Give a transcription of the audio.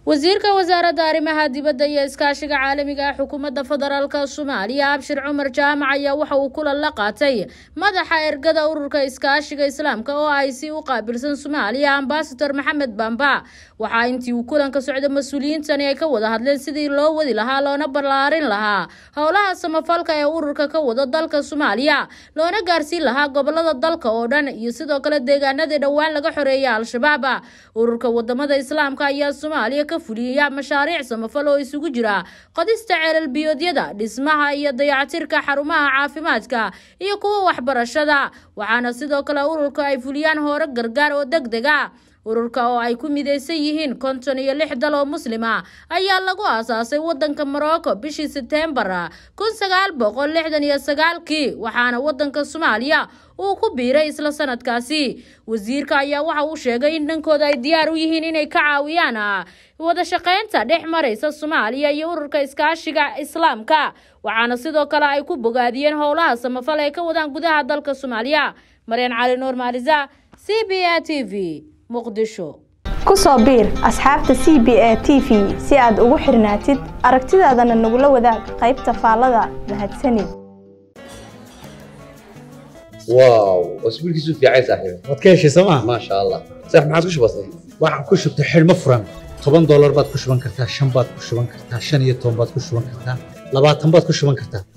wasiirka wasaaradda arrimaha dibadda iyo iskaashiga caalamiga ah xukuumadda federaalka Soomaaliya Abshir Cumar Jaamac ayaa waxa uu kulan la qaatay madaxa ergada ururka iskaashiga islaamka oo ay si u qaabilsan Soomaaliya Ambassador Maxamed Bamba waxa intii uu kulanka socday mas'uuliyiintani ay ka wada hadleen sidii loo wadi lahaa loona ballaarin lahaa howlaha samafalka ee ururka ka wada dalka Soomaaliya loona gaarsiin lahaa gobolada dalka oo dhan iyo sidoo kale deegaanada dhawaan laga xoreeyay al-shabaab ururka wadamada islaamka ayaa Soomaaliya fuliya mashaariic samafal oo isugu jira qodista ceelal biyoodyada dhismaha iyo dayactirka xarumaha caafimaadka iyo kuwa waxbarashada waxaana sidoo kale ururka ay fuliyaan hore gargaar oo degdeg ah ururka oo ay ku mideysan yihiin 56 dal oo muslima ayaa lagu aasaasay wadanka Morocco bishii September 1969 waxaana wadanka Soomaaliya uu ku biiray isla sanadkaasi wasiirka ayaa waxa uu sheegay in dhankooda ay diyaar u yihiin inay ka caawiyaan wada shaqeynta dhex maraysa Soomaaliya iyo ururka iskaashiga islaamka waxaana sidoo kale ay ku bogaadiyeen howlaha samafal ee ka wadaan gudaha dalka Soomaaliya Maryan Cali Nuur Maariza CBA TV مقدشو كسو بير أصحاب CBA TV si aad ugu xirnaatid aragtidaadana nagula wadaag qaybta faallada mahadsanid واو اسبوع كيسو في عايز صاحبي wadkeeshi sama ما شاء الله صح ما عادش بسيط waxaan ku shubtay xilmo furan $10 baad ku shuban kartaa 5 baad ku shuban kartaa 15 baad ku shuban kartaa 20 baad ku shuban kartaa